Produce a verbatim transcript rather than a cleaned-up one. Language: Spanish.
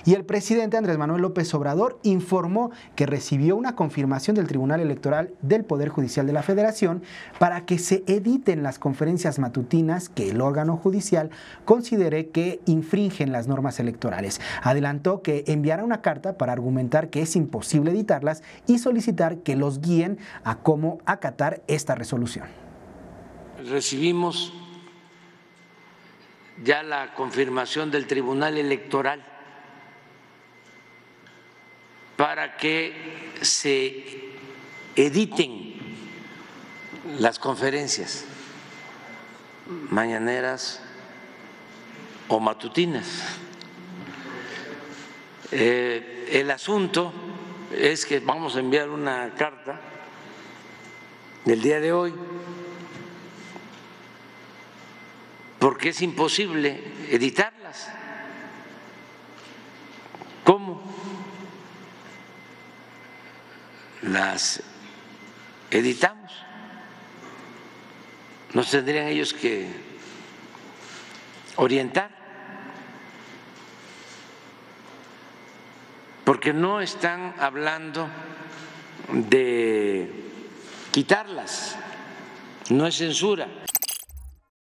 Y el presidente Andrés Manuel López Obrador informó que recibió una confirmación del Tribunal Electoral del Poder Judicial de la Federación para que se editen las conferencias matutinas que el órgano judicial considere que infringen las normas electorales. Adelantó que enviará una carta para argumentar que es imposible editarlas y solicitar que los guíen a cómo acatar esta resolución. Recibimos ya la confirmación del Tribunal Electoral para que se editen las conferencias mañaneras o matutinas. Eh, el asunto es que vamos a enviar una carta del día de hoy porque es imposible editarlas. ¿Cómo las editamos? Nos tendrían ellos que orientar, porque no están hablando de quitarlas, no es censura.